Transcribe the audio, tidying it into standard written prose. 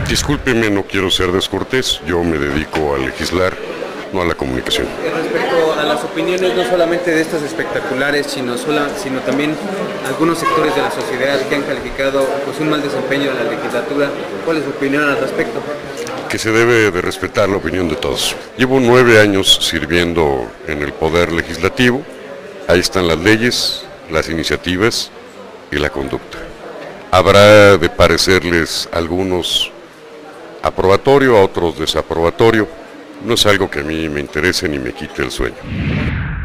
Discúlpeme, no quiero ser descortés, yo me dedico a legislar, no a la comunicación. Respecto a las opiniones no solamente de estas espectaculares, sino también algunos sectores de la sociedad que han calificado pues, un mal desempeño de la legislatura, ¿cuál es su opinión al respecto? Que se debe de respetar la opinión de todos. Llevo 9 años sirviendo en el Poder Legislativo, ahí están las leyes, las iniciativas y la conducta. Habrá de parecerles algunos aprobatorio, a otros desaprobatorio. No es algo que a mí me interese ni me quite el sueño.